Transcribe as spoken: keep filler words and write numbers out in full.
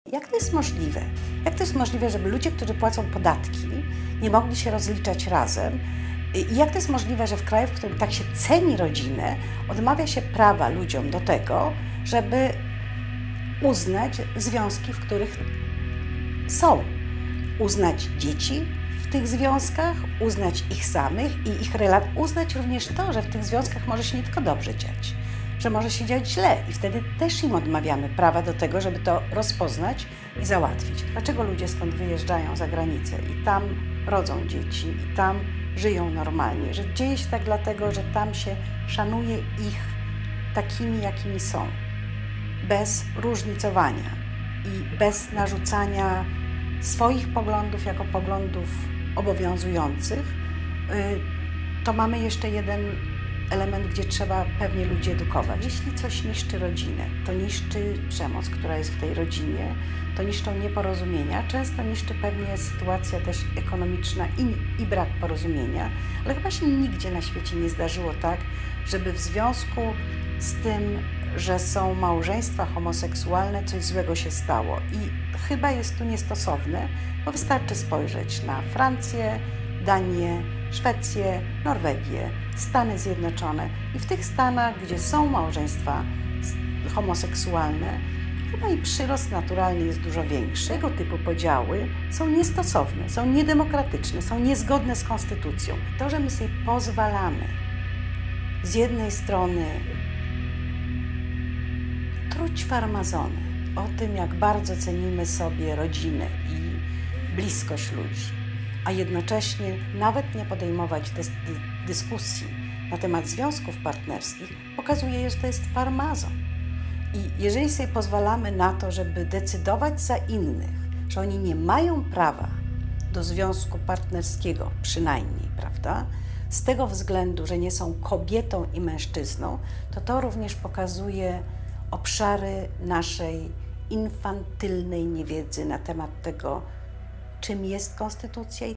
Jak to jest możliwe? Jak to jest możliwe, żeby ludzie, którzy płacą podatki, nie mogli się rozliczać razem? I jak to jest możliwe, że w kraju, w którym tak się ceni rodzinę, odmawia się prawa ludziom do tego, żeby uznać związki, w których są? Uznać dzieci w tych związkach, uznać ich samych i ich relacje, uznać również to, że w tych związkach może się nie tylko dobrze dziać, że może się dziać źle i wtedy też im odmawiamy prawa do tego, żeby to rozpoznać i załatwić. Dlaczego ludzie stąd wyjeżdżają za granicę i tam rodzą dzieci i tam żyją normalnie? Że dzieje się tak dlatego, że tam się szanuje ich takimi, jakimi są, bez różnicowania i bez narzucania swoich poglądów jako poglądów obowiązujących. To mamy jeszcze jeden element, gdzie trzeba pewnie ludzi edukować. Jeśli coś niszczy rodzinę, to niszczy przemoc, która jest w tej rodzinie, to niszczą nieporozumienia, często niszczy pewnie sytuacja też ekonomiczna i, i brak porozumienia, ale chyba się nigdzie na świecie nie zdarzyło tak, żeby w związku z tym, że są małżeństwa homoseksualne, coś złego się stało. I chyba jest tu niestosowne, bo wystarczy spojrzeć na Francję, Danię, Szwecję, Norwegię, Stany Zjednoczone i w tych stanach, gdzie są małżeństwa homoseksualne, chyba i przyrost naturalny jest dużo większy. Tego typu podziały są niestosowne, są niedemokratyczne, są niezgodne z konstytucją. To, że my sobie pozwalamy z jednej strony truć farmazony o tym, jak bardzo cenimy sobie rodzinę i bliskość ludzi, a jednocześnie nawet nie podejmować dys dyskusji na temat związków partnerskich, pokazuje, że to jest farmazon. I jeżeli sobie pozwalamy na to, żeby decydować za innych, że oni nie mają prawa do związku partnerskiego przynajmniej, prawda? Z tego względu, że nie są kobietą i mężczyzną, to to również pokazuje obszary naszej infantylnej niewiedzy na temat tego, czym jest konstytucja i